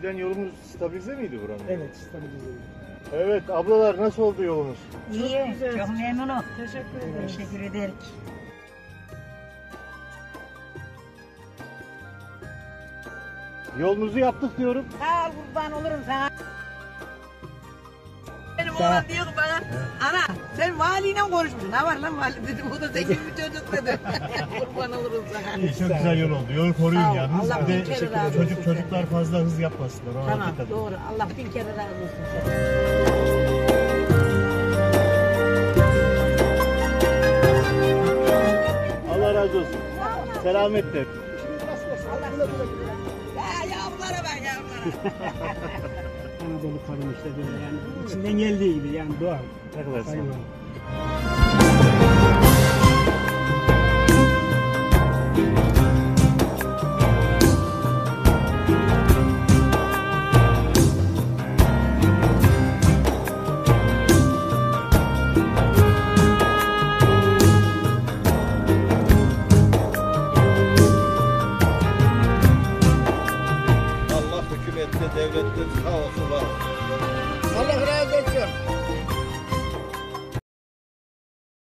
Eskiden yolumuz stabilize miydi buranın? Evet, stabilize. Evet, ablalar nasıl oldu yolumuz? İyi, güzel. çok memnunum. Teşekkür ederim. Teşekkür ederim. Yolunuzu yaptık diyorum. Sağ ol, kurban olurum sana. Benim oğlan diyor ki bana, ana sen valiyle konuşmuşsun. Ne var lan vali dedim, o da zengin bir çocuk dedi. Kurban olurum sana. Çok güzel yol oldu. Yolu koruyun Sağ ol, yalnız. Allah Bir de bin kere razı olsun çocuklar fazla hız yapmasınlar. Ona Tamam, dikkat edin. doğru. Allah bin kere razı olsun sana. Allah razı olsun. Selametle. Ya yavrulara bak yavrulara. Anadolu kadın işte böyle yani içinden geldiği gibi yani doğal. Ne kadar sağ olun. Hayvan.